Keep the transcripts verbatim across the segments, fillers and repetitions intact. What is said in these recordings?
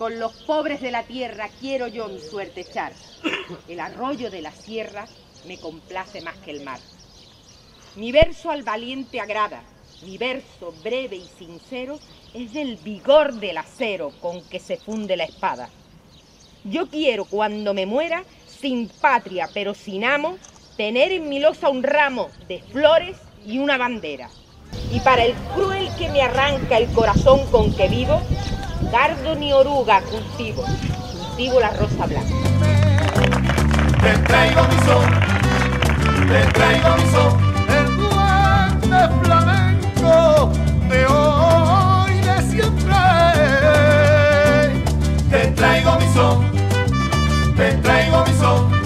con los pobres de la tierra quiero yo mi suerte echar. El arroyo de la sierra me complace más que el mar. Mi verso al valiente agrada, mi verso breve y sincero es del vigor del acero con que se funde la espada. Yo quiero cuando me muera, sin patria pero sin amo, tener en mi losa un ramo de flores y una bandera. Y para el cruel que me arranca el corazón con que vivo, cardo ni oruga cultivo, cultivo la rosa blanca. Te traigo mi son, te traigo mi son, el duende flamenco de hoy y de siempre. Te traigo mi son, te traigo mi son.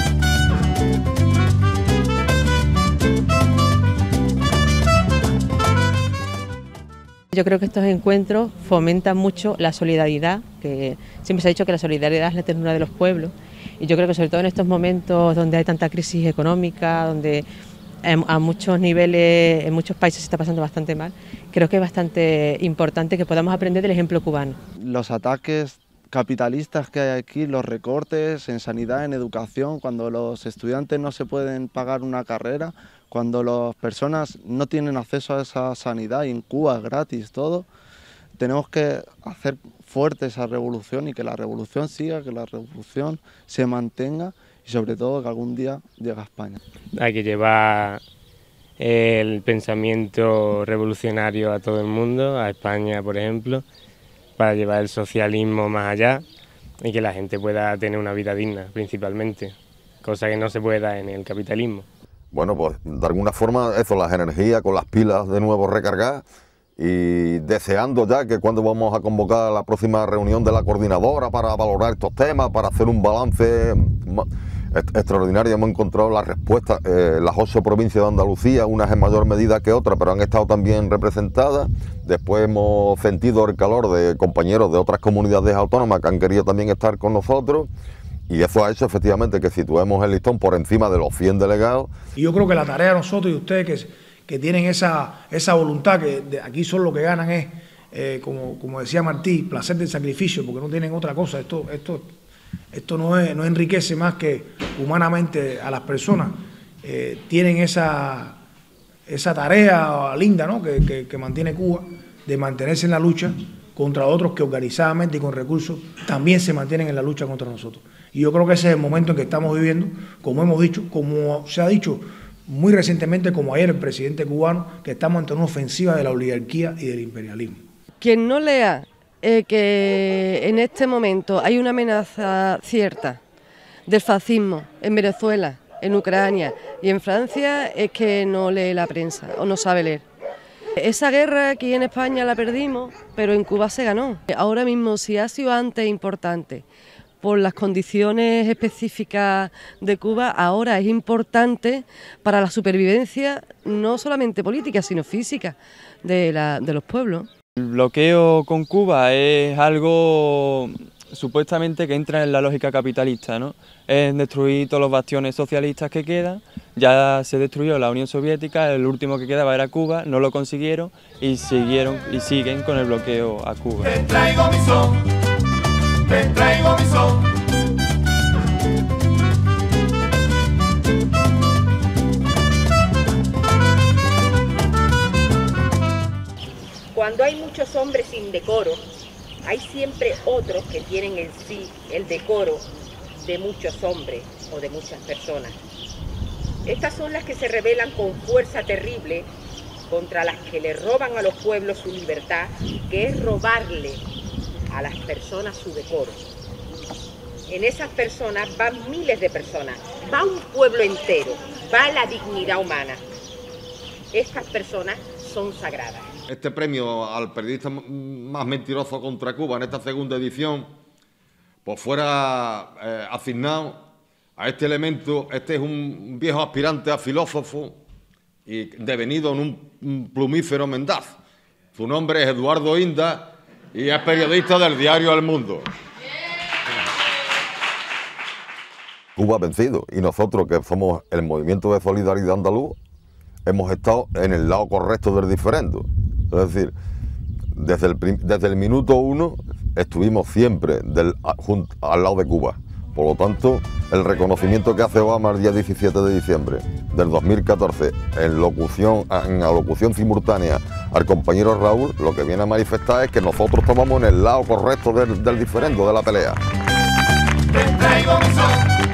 Yo creo que estos encuentros fomentan mucho la solidaridad, que siempre se ha dicho que la solidaridad es la ternura de los pueblos, y yo creo que sobre todo en estos momentos donde hay tanta crisis económica, donde a muchos niveles, en muchos países se está pasando bastante mal, creo que es bastante importante que podamos aprender del ejemplo cubano. Los ataques capitalistas que hay aquí, los recortes en sanidad, en educación, cuando los estudiantes no se pueden pagar una carrera, cuando las personas no tienen acceso a esa sanidad y en Cuba es gratis todo, tenemos que hacer fuerte esa revolución y que la revolución siga, que la revolución se mantenga y sobre todo que algún día llegue a España. Hay que llevar el pensamiento revolucionario a todo el mundo, a España por ejemplo, para llevar el socialismo más allá y que la gente pueda tener una vida digna principalmente, cosa que no se puede dar en el capitalismo. Bueno, pues de alguna forma eso, las energías con las pilas de nuevo recargadas y deseando ya que cuando vamos a convocar la próxima reunión de la coordinadora para valorar estos temas, para hacer un balance extraordinario. Hemos encontrado las respuestas, eh, las ocho provincias de Andalucía, unas en mayor medida que otras, pero han estado también representadas. Después hemos sentido el calor de compañeros de otras comunidades autónomas que han querido también estar con nosotros. Y eso ha hecho efectivamente que situemos el listón por encima de los cien delegados. Y yo creo que la tarea de nosotros y ustedes que, que tienen esa, esa voluntad, que de aquí solo lo que ganan es, eh, como, como decía Martí, placer del sacrificio, porque no tienen otra cosa. Esto, esto, esto no, es, no enriquece más que humanamente a las personas. Eh, tienen esa, esa tarea linda, ¿no?, que, que, que mantiene Cuba, de mantenerse en la lucha contra otros que organizadamente y con recursos también se mantienen en la lucha contra nosotros. Y yo creo que ese es el momento en que estamos viviendo, como hemos dicho, como se ha dicho muy recientemente, como ayer el presidente cubano, que estamos ante una ofensiva de la oligarquía y del imperialismo. Quien no lea eh, que en este momento hay una amenaza cierta del fascismo en Venezuela, en Ucrania y en Francia, es que no lee la prensa o no sabe leer. Esa guerra aquí en España la perdimos, pero en Cuba se ganó. Ahora mismo, si ha sido antes importante por las condiciones específicas de Cuba, ahora es importante para la supervivencia no solamente política, sino física de, la, de los pueblos. El bloqueo con Cuba es algo supuestamente que entra en la lógica capitalista, ¿no? Es destruir todos los bastiones socialistas que quedan. Ya se destruyó la Unión Soviética, el último que quedaba era Cuba, no lo consiguieron y siguieron y siguen con el bloqueo a Cuba. Te traigo mi son, te traigo mi son. Cuando hay muchos hombres sin decoro, hay siempre otros que tienen en sí el decoro de muchos hombres o de muchas personas. Estas son las que se rebelan con fuerza terrible contra las que le roban a los pueblos su libertad, que es robarle a las personas su decoro. En esas personas van miles de personas, va un pueblo entero, va la dignidad humana. Estas personas son sagradas. Este premio al periodista más mentiroso contra Cuba en esta segunda edición, pues fuera eh, asignado a este elemento. Este es un viejo aspirante a filósofo y devenido en un, un plumífero mendaz. Su nombre es Eduardo Inda y es periodista del diario El Mundo. Cuba ha vencido y nosotros, que somos el Movimiento de Solidaridad Andaluz, hemos estado en el lado correcto del diferendo. Es decir, desde el, desde el minuto uno estuvimos siempre del, junto, al lado de Cuba. Por lo tanto, el reconocimiento que hace Obama el día diecisiete de diciembre del dos mil catorce en locución, en alocución simultánea al compañero Raúl, lo que viene a manifestar es que nosotros estábamos en el lado correcto del, del diferendo, de la pelea. Te traigo mi son.